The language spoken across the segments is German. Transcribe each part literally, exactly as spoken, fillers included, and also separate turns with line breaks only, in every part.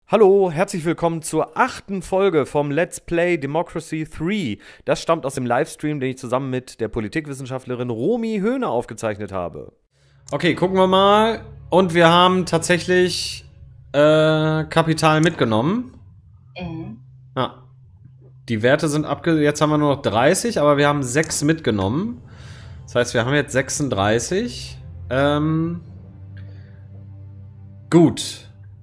Hallo, herzlich willkommen zur achten Folge vom Let's Play Democracy drei. Das stammt aus dem Livestream, den ich zusammen mit der Politikwissenschaftlerin Romy Höhne aufgezeichnet habe. Okay, gucken wir mal. Und wir haben tatsächlich äh, Kapital mitgenommen. Mhm. Ja. Die Werte sind abge... Jetzt haben wir nur noch dreißig, aber wir haben sechs mitgenommen. Das heißt, wir haben jetzt sechsunddreißig. Ähm... Gut.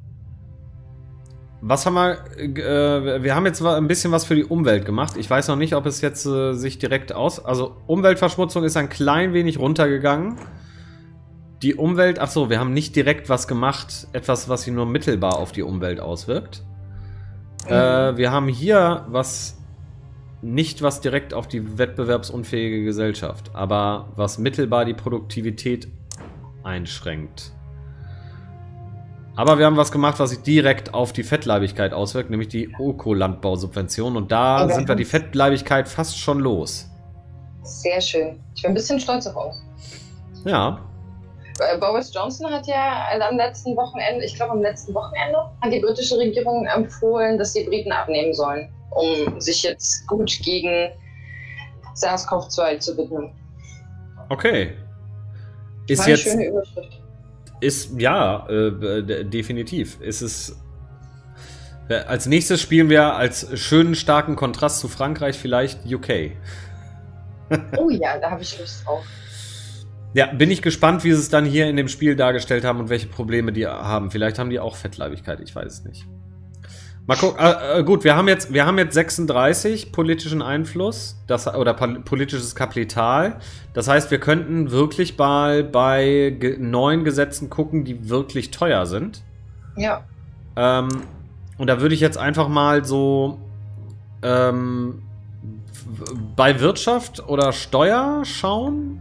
Was haben wir, äh, wir haben jetzt ein bisschen was für die Umwelt gemacht. Ich weiß noch nicht, ob es jetzt äh, sich direkt aus... Also Umweltverschmutzung ist ein klein wenig runtergegangen. Die Umwelt... Achso, wir haben nicht direkt was gemacht. Etwas, was sich nur mittelbar auf die Umwelt auswirkt. Mhm. Äh, wir haben hier was... Nicht was direkt auf die wettbewerbsunfähige Gesellschaft, aber was mittelbar die Produktivität einschränkt. Aber wir haben was gemacht, was sich direkt auf die Fettleibigkeit auswirkt, nämlich die Ökolandbausubvention. Und da okay. sind wir die Fettleibigkeit fast schon los.
Sehr schön. Ich bin ein bisschen stolz auf uns.
Ja.
Boris Johnson hat ja am letzten Wochenende, ich glaube am letzten Wochenende, an die britische Regierung empfohlen, dass die Briten abnehmen sollen, um sich jetzt gut gegen SARS CoV zwei zu widmen.
Okay. Ist
war eine
jetzt...
schöne Überschrift.
Ist, ja, äh, definitiv. Ist es. Äh, als nächstes spielen wir als schönen, starken Kontrast zu Frankreich vielleicht U K.
Oh ja, da habe ich Lust drauf.
Ja, bin ich gespannt, wie sie es dann hier in dem Spiel dargestellt haben und welche Probleme die haben. Vielleicht haben die auch Fettleibigkeit, ich weiß es nicht. Mal gucken. Äh, äh, gut, wir haben jetzt, wir haben jetzt sechsunddreißig politischen Einfluss das, oder politisches Kapital. Das heißt, wir könnten wirklich mal bei ge neuen Gesetzen gucken, die wirklich teuer sind.
Ja.
Ähm, und da würde ich jetzt einfach mal so ähm, bei Wirtschaft oder Steuer schauen.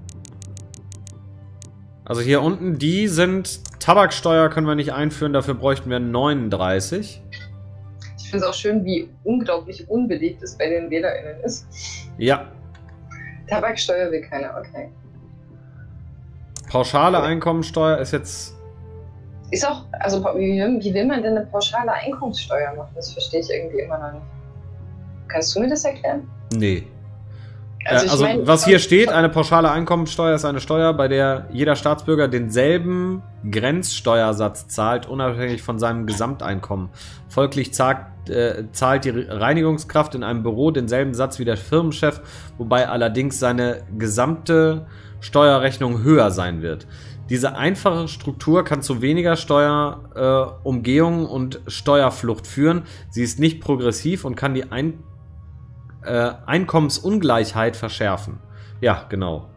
Also hier unten, die sind Tabaksteuer können wir nicht einführen, dafür bräuchten wir neununddreißig.
Ich finde es auch schön, wie unglaublich unbeliebt es bei den WählerInnen ist.
Ja.
Tabaksteuer will keiner, okay.
Pauschale Einkommensteuer ist jetzt...
Ist auch, also wie will, wie will man denn eine pauschale Einkommenssteuer machen? Das verstehe ich irgendwie immer noch nicht. Kannst du mir das erklären?
Nee.
Also,
äh, also
mein,
was hier steht, eine pauschale Einkommensteuer ist eine Steuer, bei der jeder Staatsbürger denselben Grenzsteuersatz zahlt, unabhängig von seinem Gesamteinkommen. Folglich zahlt, äh, zahlt die Reinigungskraft in einem Büro denselben Satz wie der Firmenchef, wobei allerdings seine gesamte Steuerrechnung höher sein wird. Diese einfache Struktur kann zu weniger Steuerumgehung äh, und Steuerflucht führen. Sie ist nicht progressiv und kann die Ein äh, Einkommensungleichheit verschärfen. Ja, genau.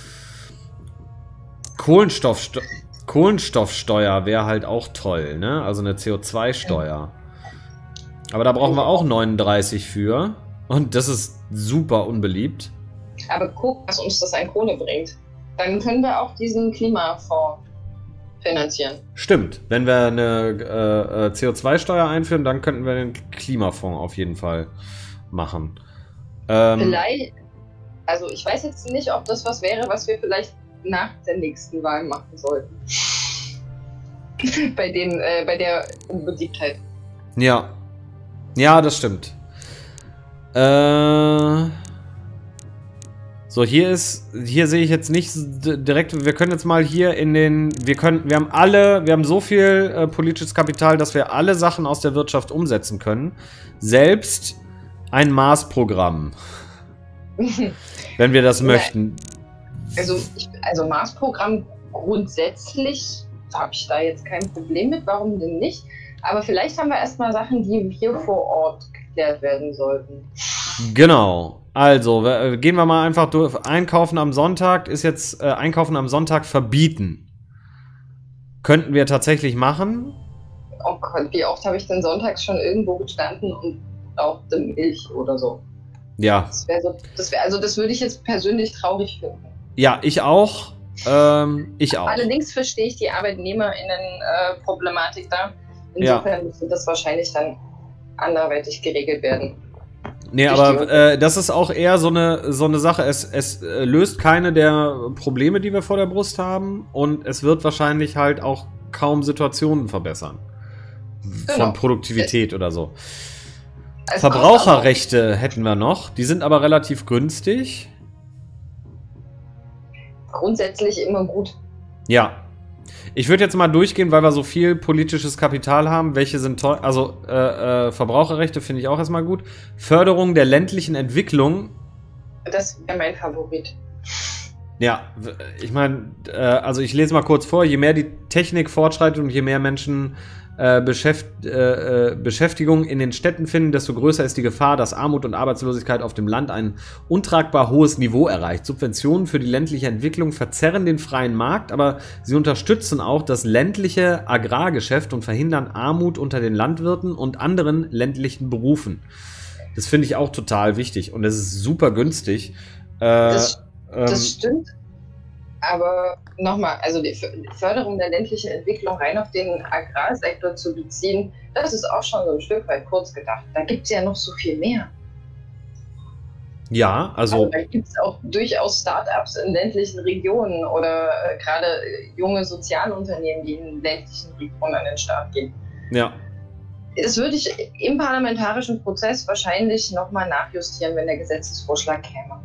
Kohlenstoffsteuer. Kohlenstoffsteuer wäre halt auch toll, ne? Also eine C O zwei Steuer. Aber da brauchen wir auch neununddreißig für. Und das ist super unbeliebt.
Aber guck, was uns das an Kohle bringt. Dann können wir auch diesen Klimafonds finanzieren.
Stimmt. Wenn wir eine äh, C O zwei Steuer einführen, dann könnten wir den Klimafonds auf jeden Fall machen. Ähm,
vielleicht, also ich weiß jetzt nicht, ob das was wäre, was wir vielleicht nach der nächsten Wahl machen sollten. bei, den, äh, bei der Unbeliebtheit.
Ja. Ja, das stimmt. Äh, so, hier ist, hier sehe ich jetzt nicht direkt, wir können jetzt mal hier in den, wir können, wir haben alle, wir haben so viel äh, politisches Kapital, dass wir alle Sachen aus der Wirtschaft umsetzen können. Selbst ein Mars-Programm. Wenn wir das möchten.
Also, ich, also Mars-Programm grundsätzlich habe ich da jetzt kein Problem mit, warum denn nicht? Aber vielleicht haben wir erstmal Sachen, die hier vor Ort geklärt werden sollten.
Genau. Also, gehen wir mal einfach durch. Einkaufen am Sonntag ist jetzt, äh, Einkaufen am Sonntag verbieten. Könnten wir tatsächlich machen.
Oh Gott, wie oft habe ich denn sonntags schon irgendwo gestanden und brauchte Milch oder so?
Ja.
Das wäre so, das wäre, also das würde ich jetzt persönlich traurig finden.
Ja, ich auch. Ähm, ich auch.
Allerdings verstehe ich die ArbeitnehmerInnen-Problematik äh, da. Insofern ja. müsste das wahrscheinlich dann anderweitig geregelt werden.
Nee, aber äh, das ist auch eher so eine, so eine Sache. Es, es äh, löst keine der Probleme, die wir vor der Brust haben. Und es wird wahrscheinlich halt auch kaum Situationen verbessern. von
Genau.
Produktivität oder so.
Es
Verbraucherrechte hätten wir noch, die sind aber relativ günstig.
grundsätzlich immer gut.
Ja. Ich würde jetzt mal durchgehen, weil wir so viel politisches Kapital haben. Welche sind teuer? Also äh, äh, Verbraucherrechte finde ich auch erstmal gut. Förderung der ländlichen Entwicklung.
Das wäre mein Favorit.
Ja, ich meine, äh, also ich lese mal kurz vor. Je mehr die Technik fortschreitet und je mehr Menschen äh, Beschäft äh, Beschäftigung in den Städten finden, desto größer ist die Gefahr, dass Armut und Arbeitslosigkeit auf dem Land ein untragbar hohes Niveau erreicht. Subventionen für die ländliche Entwicklung verzerren den freien Markt, aber sie unterstützen auch das ländliche Agrargeschäft und verhindern Armut unter den Landwirten und anderen ländlichen Berufen. Das finde ich auch total wichtig und es ist super günstig. Äh,
Das,
ähm,
das stimmt. Aber nochmal, also die Förderung der ländlichen Entwicklung rein auf den Agrarsektor zu beziehen, das ist auch schon so ein Stück weit kurz gedacht. Da gibt es ja noch so viel mehr.
ja,
Also
also
da gibt es auch durchaus Startups in ländlichen Regionen oder äh, gerade äh, junge Sozialunternehmen, die in ländlichen Regionen an den Start gehen.
ja.
Das würde ich im parlamentarischen Prozess wahrscheinlich nochmal nachjustieren, wenn der Gesetzesvorschlag käme.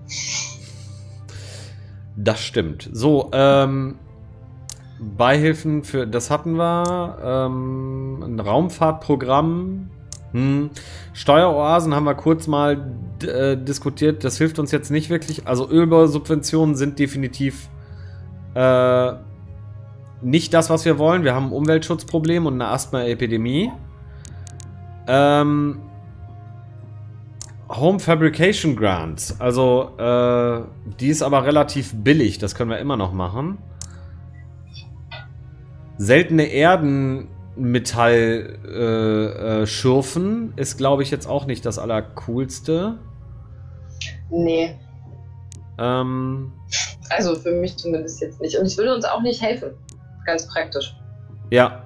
Das stimmt. So, ähm, Beihilfen für, das hatten wir, ähm, ein Raumfahrtprogramm, hm. Steueroasen haben wir kurz mal äh, diskutiert, das hilft uns jetzt nicht wirklich, also Ölbausubventionen sind definitiv äh, nicht das, was wir wollen, wir haben ein Umweltschutzproblem und eine Asthma-Epidemie. Ähm, Home Fabrication Grants, also äh, die ist aber relativ billig, das können wir immer noch machen. Seltene Erdenmetall äh, äh, schürfen ist, glaube ich, jetzt auch nicht das Allercoolste.
Nee,
Ähm,
also für mich zumindest jetzt nicht. Und es würde uns auch nicht helfen, ganz praktisch.
ja,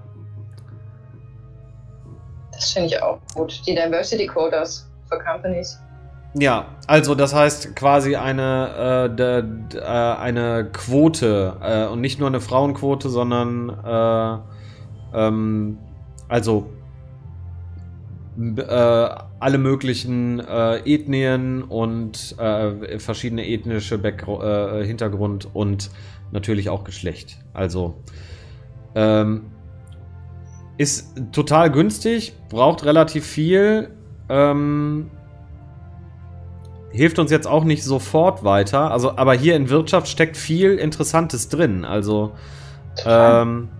Das finde ich auch gut. Die Diversity Quotas für Companies.
ja, also das heißt quasi eine, äh, de, de, äh, eine Quote äh, und nicht nur eine Frauenquote, sondern äh, ähm, also äh, alle möglichen äh, Ethnien und äh, verschiedene ethnische Backgr äh, Hintergrund und natürlich auch Geschlecht. Also ähm, ist total günstig, braucht relativ viel, ähm, hilft uns jetzt auch nicht sofort weiter. Also, aber hier in Wirtschaft steckt viel Interessantes drin. Also ähm,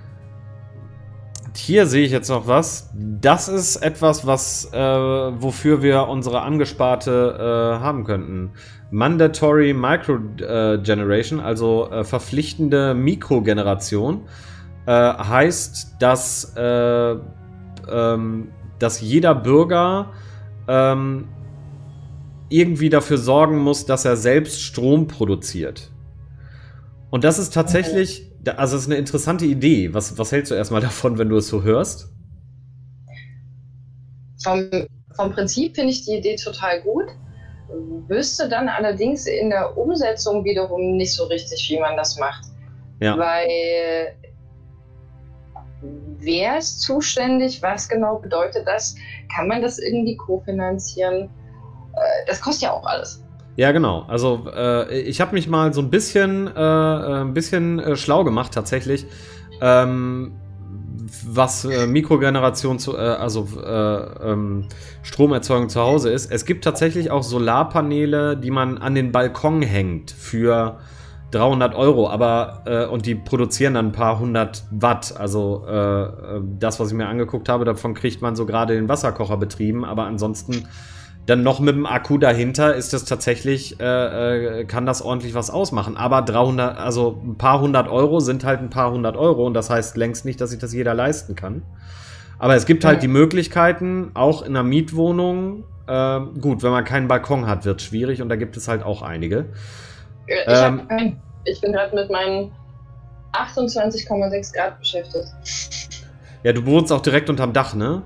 hier sehe ich jetzt noch was. Das ist etwas, was äh, wofür wir unsere angesparte äh, haben könnten. Mandatory Microgeneration, also äh, verpflichtende Mikrogeneration. Äh, heißt, dass, äh, ähm, dass jeder Bürger ähm, irgendwie dafür sorgen muss, dass er selbst Strom produziert. Und das ist tatsächlich, also das ist eine interessante Idee. Was, was hältst du erstmal davon, wenn du es so hörst?
Vom, vom Prinzip finde ich die Idee total gut. Wüsste dann allerdings in der Umsetzung wiederum nicht so richtig, wie man das macht.
Ja.
Weil wer ist zuständig? Was genau bedeutet das? Kann man das irgendwie kofinanzieren? Das kostet ja auch alles.
Ja, genau. Also äh, ich habe mich mal so ein bisschen, äh, ein bisschen äh, schlau gemacht tatsächlich, ähm, was äh, Mikrogeneration, zu, äh, also äh, ähm, Stromerzeugung zu Hause ist. Es gibt tatsächlich auch Solarpaneele, die man an den Balkon hängt für dreihundert Euro, aber äh, und die produzieren dann ein paar hundert Watt. Also äh, das, was ich mir angeguckt habe, davon kriegt man so gerade den Wasserkocher betrieben, aber ansonsten dann noch mit dem Akku dahinter ist das tatsächlich, äh, äh, kann das ordentlich was ausmachen. Aber dreihundert, also ein paar hundert Euro sind halt ein paar hundert Euro und das heißt längst nicht, dass sich das jeder leisten kann. Aber es gibt halt
Ja.
die Möglichkeiten, auch in einer Mietwohnung, äh, gut, wenn man keinen Balkon hat, wird es schwierig und da gibt es halt auch einige.
Ich,
Ähm,
hab keinen. Ich bin gerade mit meinen achtundzwanzig Komma sechs Grad beschäftigt.
Ja, du wohnst auch direkt unterm Dach, ne?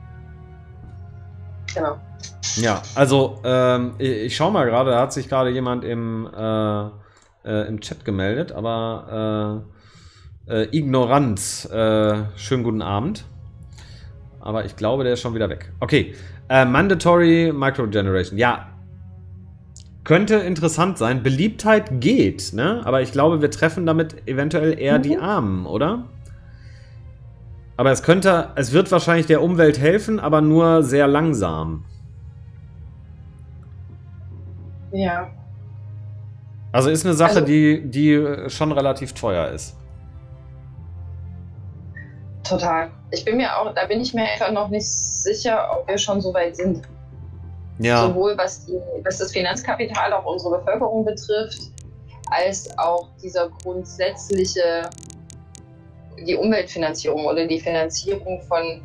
Genau.
Ja, also ähm, ich, ich schau mal gerade, da hat sich gerade jemand im, äh, äh, im Chat gemeldet, aber äh, äh, Ignoranz, äh, schönen guten Abend. aber ich glaube, der ist schon wieder weg. Okay, äh, Mandatory Microgeneration. Ja, könnte interessant sein. Beliebtheit geht, ne? Aber ich glaube, wir treffen damit eventuell eher mhm. die Armen, oder? Aber es könnte, es wird wahrscheinlich der Umwelt helfen, aber nur sehr langsam.
Ja.
Also ist eine Sache,
also,
die, die schon relativ teuer ist.
Total. Ich bin mir auch, da bin ich mir einfach noch nicht sicher, ob wir schon so weit sind.
Ja.
Sowohl was, die, was das Finanzkapital auch unsere Bevölkerung betrifft, als auch dieser grundsätzliche, die Umweltfinanzierung oder die Finanzierung von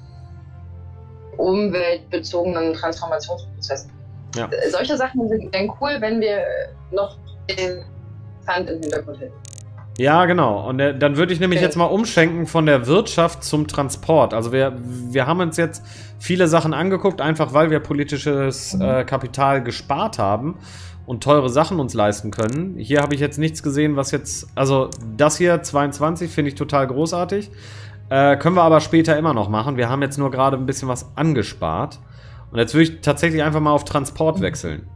umweltbezogenen Transformationsprozessen.
Ja.
Solche Sachen sind dann cool, wenn wir noch den Pfand im Hintergrund hätten.
Ja, genau. Und äh, dann würde ich nämlich
okay.
jetzt mal umschwenken von der Wirtschaft zum Transport. Also wir, wir haben uns jetzt viele Sachen angeguckt, einfach weil wir politisches äh, Kapital gespart haben und teure Sachen uns leisten können. Hier habe ich jetzt nichts gesehen, was jetzt... Also das hier, zweiundzwanzig, finde ich total großartig. Äh, können wir aber später immer noch machen. Wir haben jetzt nur gerade ein bisschen was angespart. Und jetzt würde ich tatsächlich einfach mal auf Transport wechseln.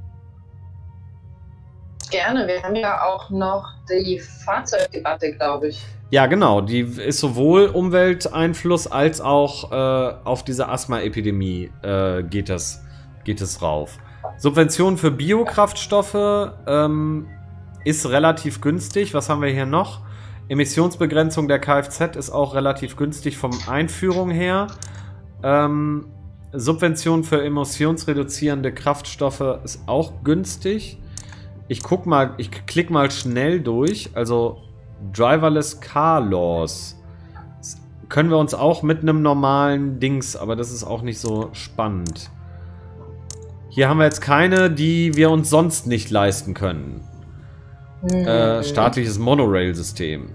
Gerne, wir haben ja auch noch die Fahrzeugdebatte, glaube ich.
Ja, genau. Die ist sowohl Umwelteinfluss als auch äh, auf diese Asthma-Epidemie äh, geht, es, geht es rauf. Subventionen für Biokraftstoffe ähm, ist relativ günstig. Was haben wir hier noch? Emissionsbegrenzung der Kfz ist auch relativ günstig vom Einführung her. Ähm, Subvention für emissionsreduzierende Kraftstoffe ist auch günstig. Ich guck mal, ich klick mal schnell durch. Also Driverless Car Laws. Das können wir uns auch mit einem normalen Dings, aber das ist auch nicht so spannend. Hier haben wir jetzt keine, die wir uns sonst nicht leisten können. Mhm. Äh, staatliches Monorail-System.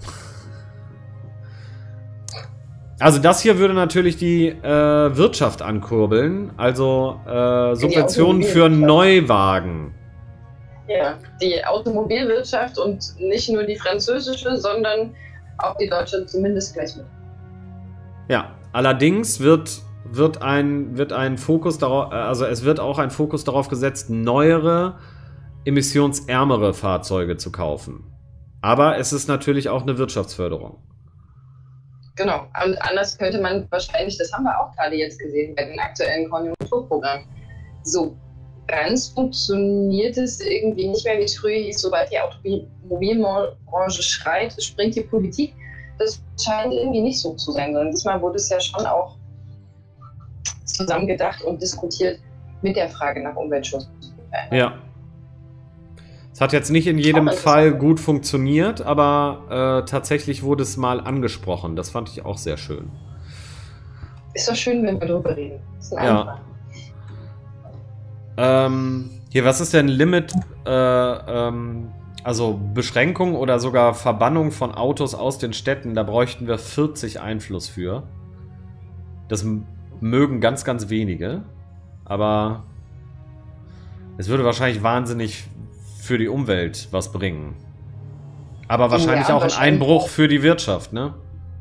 Also das hier würde natürlich die äh, Wirtschaft ankurbeln. Also äh, Subventionen für Neuwagen.
Ja, die Automobilwirtschaft und nicht nur die französische, sondern auch die deutsche zumindest gleich mit.
Ja, allerdings wird, wird, ein, wird ein Fokus darauf, also es wird auch ein Fokus darauf gesetzt, neuere, emissionsärmere Fahrzeuge zu kaufen. Aber es ist natürlich auch eine Wirtschaftsförderung.
Genau, und anders könnte man wahrscheinlich, das haben wir auch gerade jetzt gesehen bei den aktuellen Konjunkturprogrammen, so ganz funktioniert es irgendwie nicht mehr, wie es früher hieß, sobald die Automobilbranche schreit, springt die Politik. Das scheint irgendwie nicht so zu sein, sondern diesmal wurde es ja schon auch zusammengedacht und diskutiert mit der Frage nach Umweltschutz.
Ja. Es hat jetzt nicht in jedem Fall gut funktioniert, aber äh, tatsächlich wurde es mal angesprochen. Das fand ich auch sehr schön.
Ist doch schön, wenn wir darüber reden. Das ist ein
ja.
Anfang.
Ähm, hier, was ist denn Limit, äh, ähm, also Beschränkung oder sogar Verbannung von Autos aus den Städten? Da bräuchten wir vierzig Einfluss für. Das mögen ganz, ganz wenige, aber es würde wahrscheinlich wahnsinnig für die Umwelt was bringen. Aber wahrscheinlich ja, auch wahrscheinlich ein Einbruch für die Wirtschaft, ne?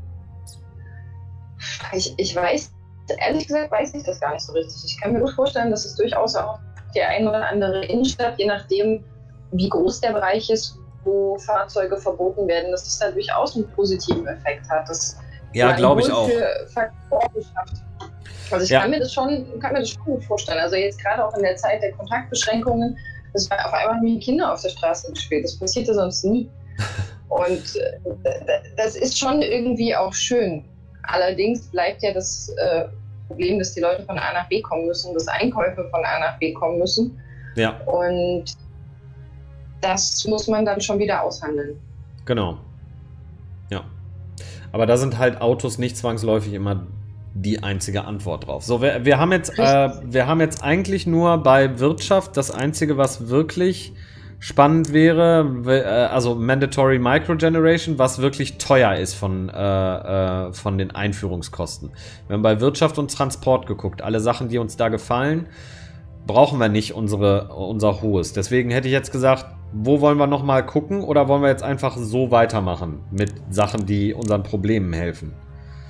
Ich, ich weiß, ehrlich gesagt weiß ich das gar nicht so richtig. Ich kann mir gut vorstellen, dass es durchaus auch die ein oder andere Innenstadt, je nachdem, wie groß der Bereich ist, wo Fahrzeuge verboten werden, dass es da durchaus einen positiven Effekt hat. Das
ja, glaube ich auch.
Für Verkehr schafft. Also ich ja. kann, mir das schon, kann mir das schon gut vorstellen. Also jetzt gerade auch in der Zeit der Kontaktbeschränkungen, das war auf einmal wie Kinder auf der Straße gespielt. Das passierte sonst nie. Und äh, das ist schon irgendwie auch schön. Allerdings bleibt ja das äh, Problem, dass die Leute von A nach B kommen müssen, dass Einkäufe von A nach B kommen müssen.
Ja.
Und das muss man dann schon wieder aushandeln.
Genau. Ja. Aber da sind halt Autos nicht zwangsläufig immer die einzige Antwort drauf. So, wir, wir haben jetzt, äh, wir haben jetzt eigentlich nur bei Wirtschaft das Einzige, was wirklich spannend wäre, äh, also Mandatory Microgeneration, was wirklich teuer ist von, äh, äh, von den Einführungskosten. Wir haben bei Wirtschaft und Transport geguckt. Alle Sachen, die uns da gefallen, brauchen wir nicht unsere, unser hohes. Deswegen hätte ich jetzt gesagt, wo wollen wir noch mal gucken oder wollen wir jetzt einfach so weitermachen mit Sachen, die unseren Problemen helfen?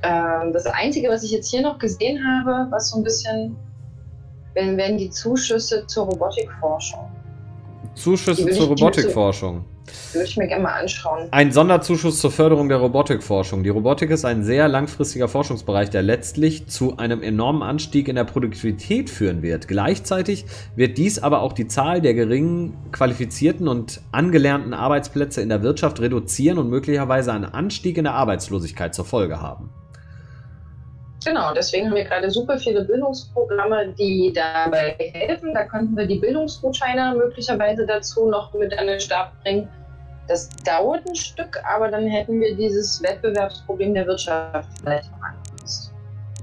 Ähm, das Einzige, was ich jetzt hier noch gesehen habe, was so ein bisschen, wenn werden die Zuschüsse zur Robotikforschung.
Zuschüsse zur Robotikforschung.
Würde ich mir gerne mal anschauen.
Ein Sonderzuschuss zur Förderung der Robotikforschung. Die Robotik ist ein sehr langfristiger Forschungsbereich, der letztlich zu einem enormen Anstieg in der Produktivität führen wird. Gleichzeitig wird dies aber auch die Zahl der geringen qualifizierten und angelernten Arbeitsplätze in der Wirtschaft reduzieren und möglicherweise einen Anstieg in der Arbeitslosigkeit zur Folge haben.
Genau, deswegen haben wir gerade super viele Bildungsprogramme, die dabei helfen. Da könnten wir die Bildungsgutscheine möglicherweise dazu noch mit an den Start bringen. Das dauert ein Stück, aber dann hätten wir dieses Wettbewerbsproblem der Wirtschaft vielleicht noch angelöst.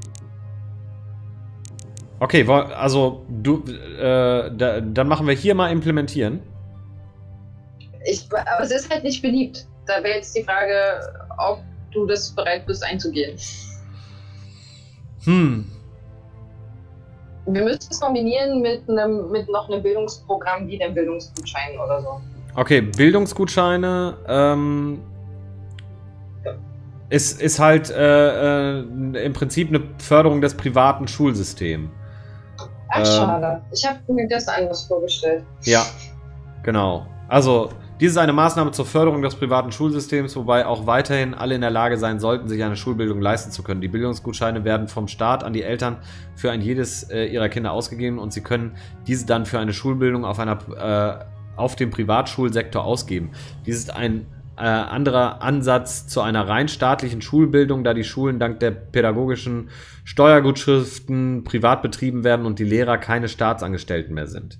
Okay, also du, äh, da, dann machen wir hier mal implementieren.
Ich, aber es ist halt nicht beliebt. Da wäre jetzt die Frage, ob du das bereit bist einzugehen.
Hm.
Wir müssen es kombinieren mit, einem, mit noch einem Bildungsprogramm wie dem Bildungsgutschein oder so.
Okay, Bildungsgutscheine ähm,
ja.
ist, ist halt äh, äh, im Prinzip eine Förderung des privaten Schulsystems.
Ach, ähm, schade. Ich habe mir das anders vorgestellt.
Ja, genau. Also, dies ist eine Maßnahme zur Förderung des privaten Schulsystems, wobei auch weiterhin alle in der Lage sein sollten, sich eine Schulbildung leisten zu können. Die Bildungsgutscheine werden vom Staat an die Eltern für ein jedes äh, ihrer Kinder ausgegeben und sie können diese dann für eine Schulbildung auf, einer, äh, auf dem Privatschulsektor ausgeben. Dies ist ein äh, anderer Ansatz zu einer rein staatlichen Schulbildung, da die Schulen dank der pädagogischen Steuergutschriften privat betrieben werden und die Lehrer keine Staatsangestellten mehr sind.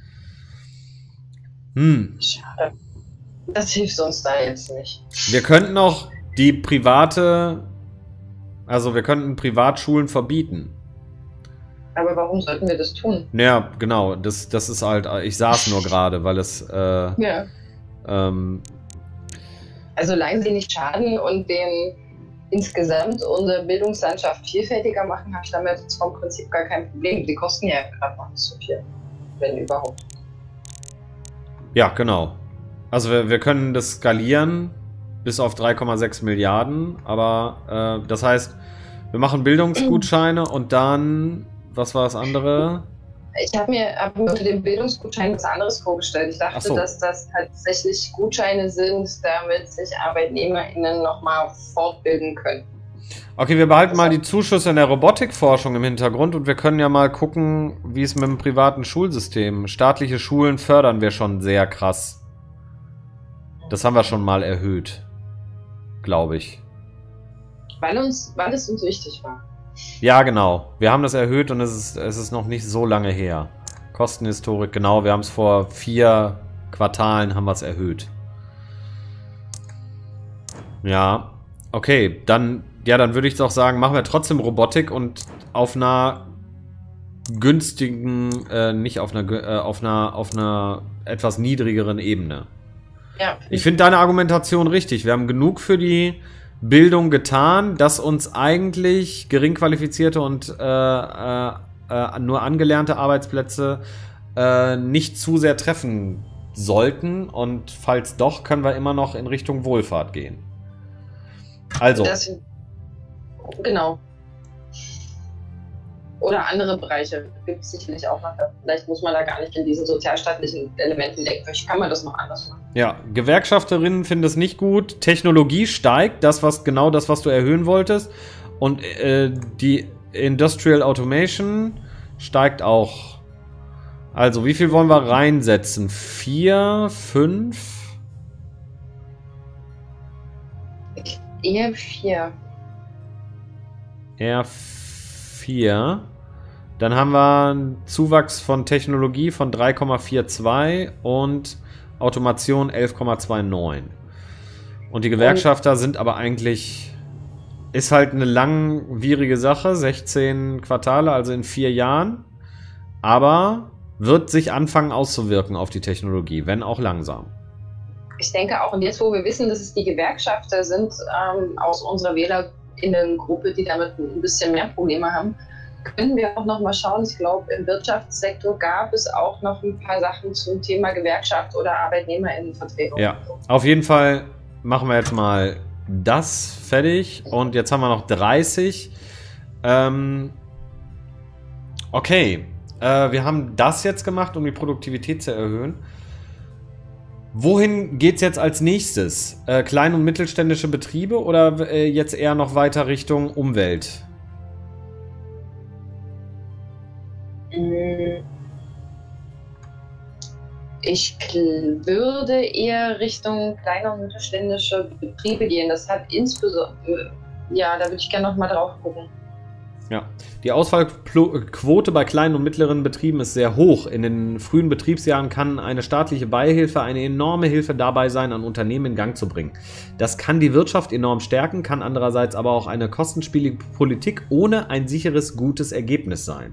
Hm.
Schade. Das hilft uns da jetzt nicht.
Wir könnten auch die private, also wir könnten Privatschulen verbieten.
Aber warum sollten wir das tun?
Ja, genau, das, das ist halt, ich sah es nur gerade, weil es, äh,
ja.
ähm,
also solange sie nicht schaden und den insgesamt unsere Bildungslandschaft vielfältiger machen, habe ich damit jetzt vom Prinzip gar kein Problem. Die kosten ja gerade noch nicht so viel, wenn überhaupt.
Ja, genau. Also wir, wir können das skalieren bis auf drei Komma sechs Milliarden, aber äh, das heißt, wir machen Bildungsgutscheine und dann, was war das andere?
Ich habe mir, hab mir unter dem Bildungsgutschein was anderes vorgestellt. Ich dachte,
so.
dass das tatsächlich Gutscheine sind, damit sich ArbeitnehmerInnen nochmal fortbilden können.
Okay, wir behalten mal die Zuschüsse in der Robotikforschung im Hintergrund und wir können ja mal gucken, wie es mit dem privaten Schulsystem. Staatliche Schulen fördern wir schon sehr krass. Das haben wir schon mal erhöht, glaube ich.
Weil, uns, weil es uns wichtig war.
Ja, genau. Wir haben das erhöht und es ist, es ist noch nicht so lange her. Kostenhistorik, genau. Wir haben es vor vier Quartalen haben wir es erhöht. Ja, okay. Dann, ja, dann würde ich doch sagen, machen wir trotzdem Robotik und auf einer günstigen, äh, nicht auf einer, äh, auf einer, auf einer etwas niedrigeren Ebene.
Ja.
Ich finde deine Argumentation richtig. Wir haben genug für die Bildung getan, dass uns eigentlich gering qualifizierte und äh, äh, äh, nur angelernte Arbeitsplätze äh, nicht zu sehr treffen sollten. Und falls doch, können wir immer noch in Richtung Wohlfahrt gehen. Also.
Das, genau. Oder andere Bereiche gibt es sicherlich auch noch. Vielleicht muss man da gar nicht in diesen sozialstaatlichen Elementen denken. Vielleicht kann man das noch anders machen.
Ja, Gewerkschafterinnen finden es nicht gut. Technologie steigt, das was genau das, was du erhöhen wolltest. Und äh, die Industrial Automation steigt auch. Also, wie viel wollen wir reinsetzen? Vier, fünf?
Eher vier.
Eher vier. Dann haben wir einen Zuwachs von Technologie von drei Komma vierundzwanzig und Automation elf Komma neunundzwanzig. Und die Gewerkschafter sind aber eigentlich, ist halt eine langwierige Sache, sechzehn Quartale, also in vier Jahren, aber wird sich anfangen auszuwirken auf die Technologie, wenn auch langsam.
Ich denke auch, und jetzt, wo wir wissen, dass es die Gewerkschafter sind, ähm, aus unserer WählerInnen-Gruppe, die damit ein bisschen mehr Probleme haben, können wir auch noch mal schauen. Ich glaube, im Wirtschaftssektor gab es auch noch ein paar Sachen zum Thema Gewerkschaft oder ArbeitnehmerInnenvertretung.
Ja, auf jeden Fall machen wir jetzt mal das fertig. Und jetzt haben wir noch dreißig. Ähm, okay. Äh, wir haben das jetzt gemacht, um die Produktivität zu erhöhen. Wohin geht es jetzt als nächstes? Äh, kleine und mittelständische Betriebe oder äh, jetzt eher noch weiter Richtung Umwelt?
Ich würde eher Richtung kleine und mittelständische Betriebe gehen. Das hat insbesondere, ja, da würde ich gerne noch mal drauf gucken.
Ja, die Ausfallquote bei kleinen und mittleren Betrieben ist sehr hoch. In den frühen Betriebsjahren kann eine staatliche Beihilfe eine enorme Hilfe dabei sein, ein Unternehmen in Gang zu bringen. Das kann die Wirtschaft enorm stärken, kann andererseits aber auch eine kostenspielige Politik ohne ein sicheres, gutes Ergebnis sein.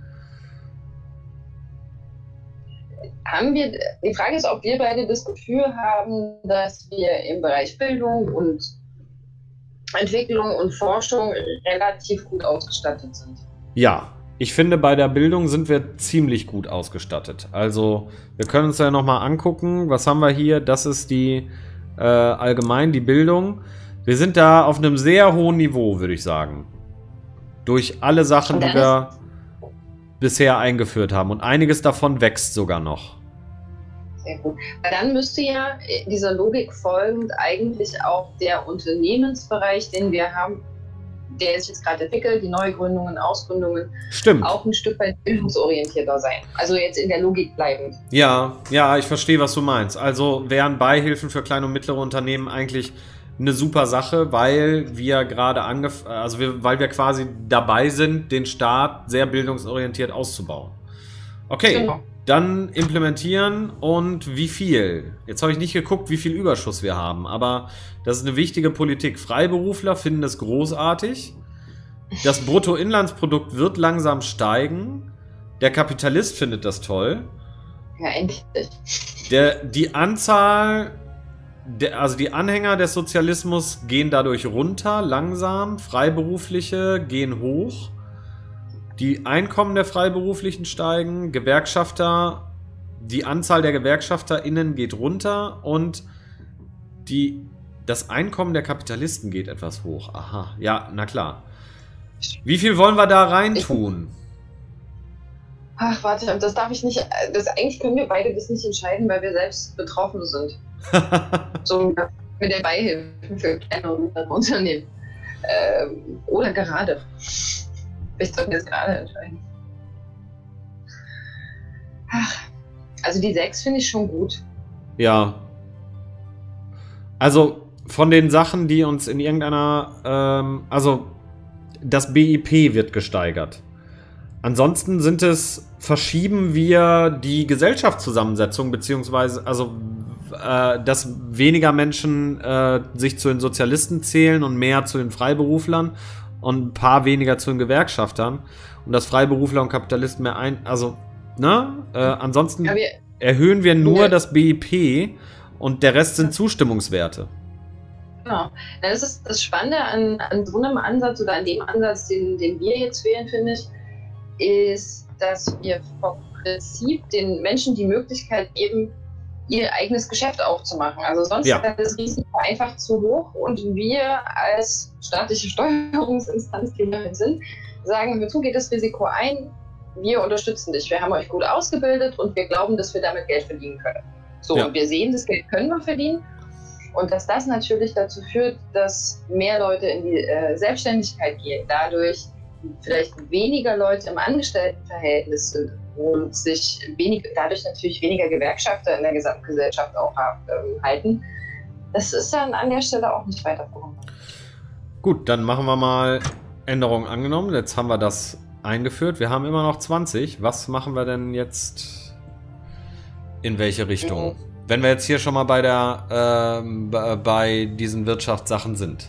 Haben wir, die Frage ist, ob wir beide das Gefühl haben, dass wir im Bereich Bildung und Entwicklung und Forschung relativ gut ausgestattet sind.
Ja, ich finde, bei der Bildung sind wir ziemlich gut ausgestattet. Also, wir können uns ja nochmal angucken, was haben wir hier? Das ist die äh, allgemein die Bildung. Wir sind da auf einem sehr hohen Niveau, würde ich sagen. Durch alle Sachen, die wir bisher eingeführt haben. Und einiges davon wächst sogar noch.
Sehr gut. Weil dann müsste ja dieser Logik folgend eigentlich auch der Unternehmensbereich, den wir haben, der sich jetzt gerade entwickelt, die Neugründungen, Ausgründungen,
Stimmt.
auch ein Stück weit bildungsorientierter sein. Also jetzt in der Logik bleibend.
Ja, ja, ich verstehe, was du meinst. Also wären Beihilfen für kleine und mittlere Unternehmen eigentlich eine super Sache, weil wir gerade angef also wir, weil wir quasi dabei sind, den Staat sehr bildungsorientiert auszubauen. Okay, genau. Dann implementieren und wie viel? Jetzt habe ich nicht geguckt, wie viel Überschuss wir haben, aber das ist eine wichtige Politik. Freiberufler finden es großartig. Das Bruttoinlandsprodukt wird langsam steigen. Der Kapitalist findet das toll.
Ja, endlich.
Der, die Anzahl Der, also die Anhänger des Sozialismus gehen dadurch runter, langsam. Freiberufliche gehen hoch. Die Einkommen der Freiberuflichen steigen. Gewerkschafter, die Anzahl der GewerkschafterInnen geht runter. Und die, das Einkommen der Kapitalisten geht etwas hoch. Aha, ja, na klar. Wie viel wollen wir da reintun?
Ach, warte, das darf ich nicht. Das, eigentlich können wir beide das nicht entscheiden, weil wir selbst betroffen sind. So mit der Beihilfe für kleine und mittlere Unternehmen. Ähm, oder gerade. Ich sollte jetzt gerade entscheiden. Ach, also die sechs finde ich schon gut.
Ja. Also von den Sachen, die uns in irgendeiner, ähm, also das B I P wird gesteigert. Ansonsten sind es, verschieben wir die Gesellschaftszusammensetzung, beziehungsweise, also äh, dass weniger Menschen äh, sich zu den Sozialisten zählen und mehr zu den Freiberuflern und ein paar weniger zu den Gewerkschaftern und dass Freiberufler und Kapitalisten mehr ein, also, ne? Äh, ansonsten ja, wir, erhöhen wir nur ja. das B I P und der Rest sind Zustimmungswerte.
Genau. Das ist das Spannende an, an so einem Ansatz oder an dem Ansatz, den, den wir jetzt wählen, finde ich, ist, dass wir vom Prinzip den Menschen die Möglichkeit geben, ihr eigenes Geschäft aufzumachen. Also sonst ja. ist das Risiko einfach zu hoch und wir als staatliche Steuerungsinstanz, die wir sind, sagen, wir geht das Risiko ein, wir unterstützen dich, wir haben euch gut ausgebildet und wir glauben, dass wir damit Geld verdienen können. So, ja. und wir sehen, das Geld können wir verdienen und dass das natürlich dazu führt, dass mehr Leute in die äh, Selbstständigkeit gehen, dadurch vielleicht weniger Leute im Angestelltenverhältnis sind und sich wenig, dadurch natürlich weniger Gewerkschafter in der Gesamtgesellschaft auch haben, ähm, halten. Das ist dann an der Stelle auch nicht weiter vorhanden.
Gut, dann machen wir mal Änderungen angenommen. Jetzt haben wir das eingeführt. Wir haben immer noch zwanzig. Was machen wir denn jetzt in welche Richtung? Mhm. Wenn wir jetzt hier schon mal bei der äh, bei diesen Wirtschaftssachen sind.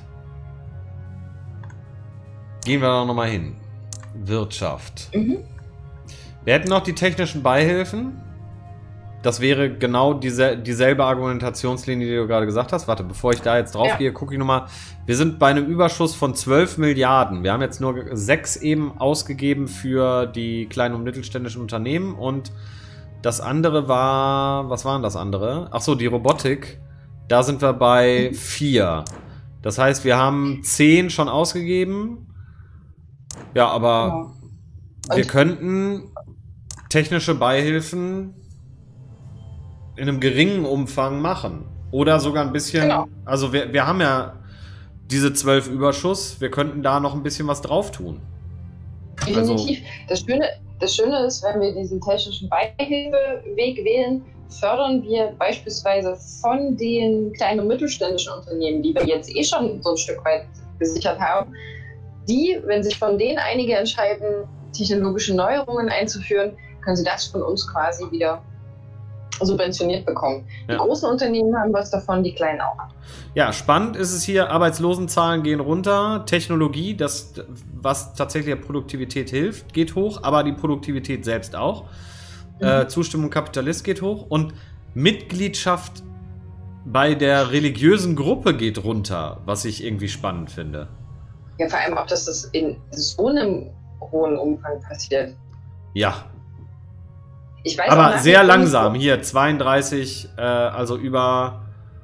Gehen wir da nochmal hin. Wirtschaft. Mhm. Wir hätten noch die technischen Beihilfen. Das wäre genau diese, dieselbe Argumentationslinie, die du gerade gesagt hast. Warte, bevor ich da jetzt drauf ja. gehe, gucke ich nochmal. Wir sind bei einem Überschuss von zwölf Milliarden. Wir haben jetzt nur sechs eben ausgegeben für die kleinen und mittelständischen Unternehmen. Und das andere war, was waren das andere? Ach so, die Robotik. Da sind wir bei vier. Das heißt, wir haben zehn schon ausgegeben. Ja, aber ja. wir könnten technische Beihilfen in einem geringen Umfang machen. Oder sogar ein bisschen, genau. also wir, wir haben ja diese zwölf Überschuss, wir könnten da noch ein bisschen was drauf tun.
Definitiv. Also, das, Schöne, das Schöne ist, wenn wir diesen technischen Beihilfeweg wählen, fördern wir beispielsweise von den kleinen und mittelständischen Unternehmen, die wir jetzt eh schon so ein Stück weit gesichert haben, die, wenn sich von denen einige entscheiden, technologische Neuerungen einzuführen, können sie das von uns quasi wieder subventioniert bekommen. Ja. Die großen Unternehmen haben was davon, die kleinen auch.
Ja, spannend ist es hier, Arbeitslosenzahlen gehen runter, Technologie, das, was tatsächlich der Produktivität hilft, geht hoch, aber die Produktivität selbst auch. Mhm. Äh, Zustimmung Kapitalist geht hoch und Mitgliedschaft bei der religiösen Gruppe geht runter, was ich irgendwie spannend finde.
Ja, vor allem auch, dass das in so einem hohen Umfang passiert.
Ja.
Ich weiß
aber sehr langsam. Hier, zweiunddreißig, äh, also über...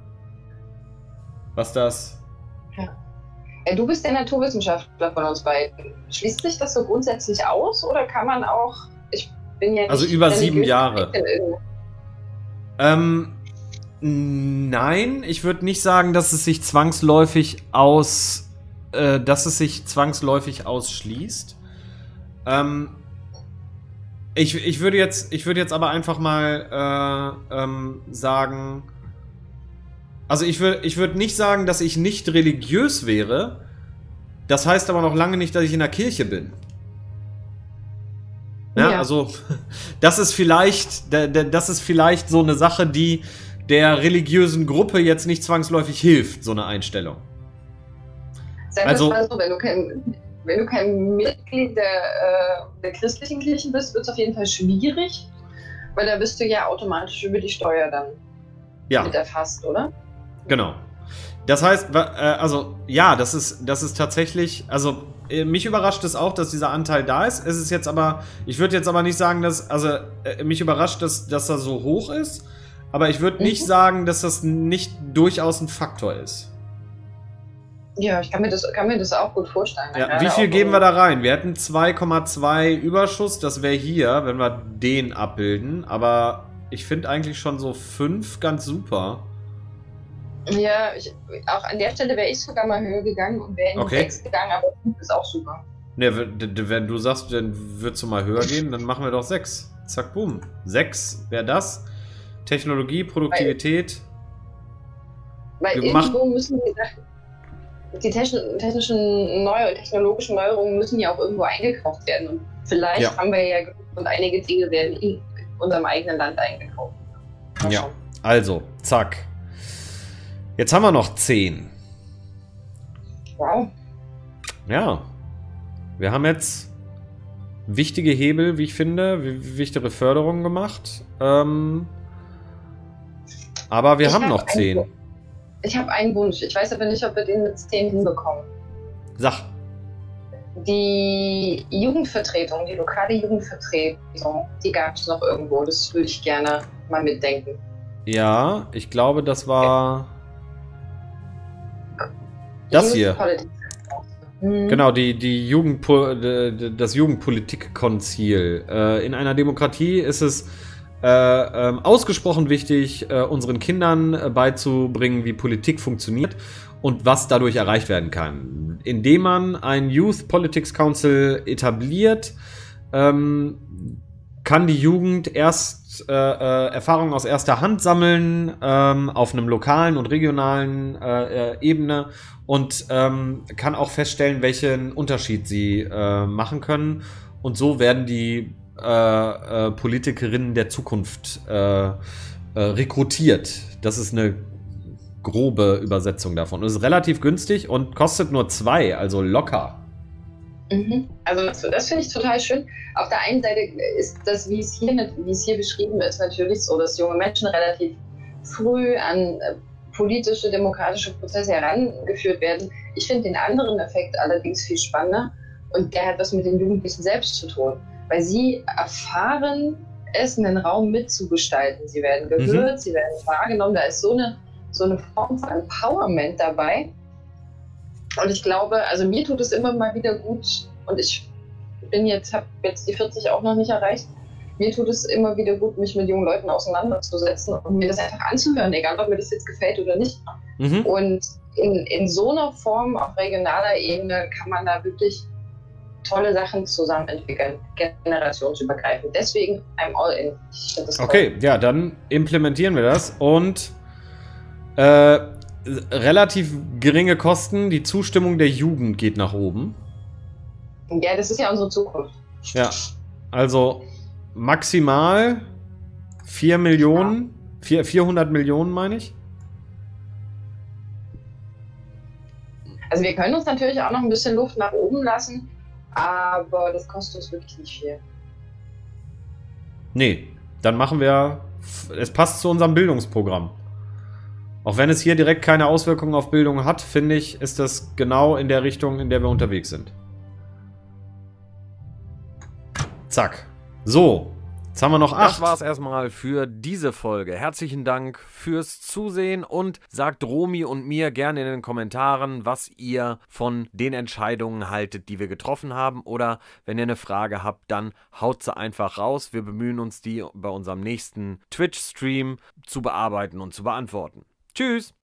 Was das?
Ja. Ja, du bist der Naturwissenschaftler von uns beiden. Schließt sich das so grundsätzlich aus oder kann man auch... Ich bin ja nicht
also über sieben Jahre. Ähm, nein, ich würde nicht sagen, dass es sich zwangsläufig aus... Äh, dass es sich zwangsläufig ausschließt. Ähm... Ich, ich, würde jetzt, ich würde jetzt aber einfach mal äh, ähm, sagen, also ich würde ich würd nicht sagen, dass ich nicht religiös wäre. Das heißt aber noch lange nicht, dass ich in der Kirche bin. Ja, ja. Also das ist vielleicht, das ist vielleicht so eine Sache, die der religiösen Gruppe jetzt nicht zwangsläufig hilft, so eine Einstellung.
Sag also, mal so, wenn du kein Wenn du kein Mitglied der, äh, der christlichen Kirchen bist, wird es auf jeden Fall schwierig, weil da bist du ja automatisch über die Steuer dann ja. mit erfasst, oder?
Genau. Das heißt, äh, also ja, das ist, das ist tatsächlich, also äh, mich überrascht es auch, dass dieser Anteil da ist. Es ist jetzt aber, ich würde jetzt aber nicht sagen, dass, also äh, mich überrascht, dass, dass er so hoch ist, aber ich würde mhm. nicht sagen, dass das nicht durchaus ein Faktor ist.
Ja, ich kann mir das, kann mir das auch gut vorstellen.
Ja, wie viel geben wir da rein? Wir hätten zwei Komma zwei Überschuss, das wäre hier, wenn wir den abbilden. Aber ich finde eigentlich schon so fünf ganz super.
Ja, ich, auch an der Stelle wäre ich sogar mal höher gegangen und wäre in
okay.
sechs gegangen, aber fünf ist auch super.
Ne, wenn du sagst, dann würdest du mal höher gehen, dann machen wir doch sechs. Zack, boom. sechs wäre das. Technologie, Produktivität.
Weil, weil irgendwo müssen wir sagen, die technischen Neu technologischen Neuerungen müssen ja auch irgendwo eingekauft werden. Und vielleicht ja. haben wir ja und einige Dinge werden in unserem eigenen Land eingekauft.
Mal ja, schauen. Also, zack. Jetzt haben wir noch zehn.
Wow.
Ja. Wir haben jetzt wichtige Hebel, wie ich finde, wichtige Förderungen gemacht. Ähm, aber wir ich haben hab noch zehn.
Ich habe einen Wunsch. Ich weiß aber nicht, ob wir den mit zehn hinbekommen.
Sag.
Die Jugendvertretung, die lokale Jugendvertretung, die gab es noch irgendwo. Das würde ich gerne mal mitdenken.
Ja, ich glaube, das war das hier. Mhm. Genau, die, die Jugendpo das Jugendpolitikkonzil. Äh, in einer Demokratie ist es Äh, ähm, ausgesprochen wichtig, äh, unseren Kindern äh, beizubringen, wie Politik funktioniert und was dadurch erreicht werden kann. Indem man ein Youth Politics Council etabliert, ähm, kann die Jugend erst äh, äh, Erfahrungen aus erster Hand sammeln, ähm, auf einem lokalen und regionalen äh, äh, Ebene und ähm, kann auch feststellen, welchen Unterschied sie äh, machen können. Und so werden die Äh, äh, Politikerinnen der Zukunft äh, äh, rekrutiert. Das ist eine grobe Übersetzung davon. Es ist relativ günstig und kostet nur zwei, also locker.
Mhm. Also das, das finde ich total schön. Auf der einen Seite ist das, wie es hier, wie es hier beschrieben ist, natürlich so, dass junge Menschen relativ früh an äh, politische, demokratische Prozesse herangeführt werden. Ich finde den anderen Effekt allerdings viel spannender und der hat was mit den Jugendlichen selbst zu tun. Weil sie erfahren es, einen Raum mitzugestalten. Sie werden gehört, mhm. sie werden wahrgenommen. Da ist so eine, so eine Form von Empowerment dabei, Und ich glaube, also mir tut es immer mal wieder gut und ich bin jetzt, habe jetzt die vierzig auch noch nicht erreicht. Mir tut es immer wieder gut, mich mit jungen Leuten auseinanderzusetzen und mir das einfach anzuhören, egal ob mir das jetzt gefällt oder nicht. Mhm. Und in, in so einer Form auf regionaler Ebene kann man da wirklich tolle Sachen zusammen entwickeln, generationsübergreifend. Deswegen I'm all in. Ich finde das toll.
Okay, ja, dann implementieren wir das und äh, relativ geringe Kosten, die Zustimmung der Jugend geht nach oben.
Ja, das ist ja unsere Zukunft.
Ja, also maximal vier Millionen, vier, vierhundert Millionen meine ich.
Also wir können uns natürlich auch noch ein bisschen Luft nach oben lassen, aber das kostet uns wirklich nicht viel.
Nee, dann machen wir, es passt zu unserem Bildungsprogramm. Auch wenn es hier direkt keine Auswirkungen auf Bildung hat, finde ich, ist das genau in der Richtung, in der wir unterwegs sind. Zack. So, jetzt haben wir noch acht.
Das war's erstmal für diese Folge. Herzlichen Dank fürs Zusehen und sagt Romy und mir gerne in den Kommentaren, was ihr von den Entscheidungen haltet, die wir getroffen haben. Oder wenn ihr eine Frage habt, dann haut sie einfach raus. Wir bemühen uns, die bei unserem nächsten Twitch-Stream zu bearbeiten und zu beantworten. Tschüss!